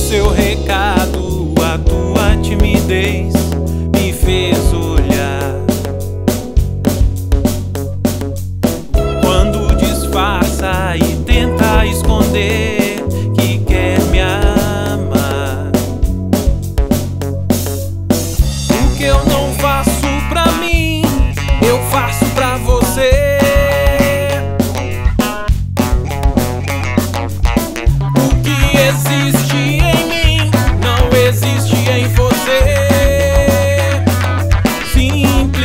seu recado, a tua timidez me fez olhar. Quando disfarça e tenta esconder que quer me amar. O que eu não faço pra mim, eu faço pra você. Existe em mim, não existe em você. Simplesmente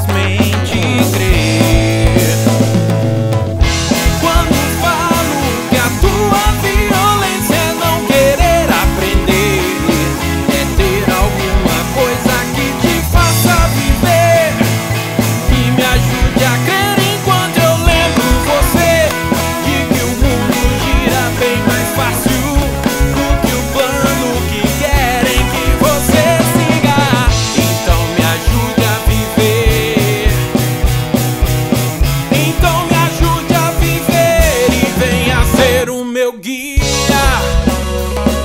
crer. Quando falo que a tua violência é não querer aprender, é ter alguma coisa que te faça viver, que me ajude a crer enquanto eu lembro você, de que o mundo gira bem mais fácil. Meu guia.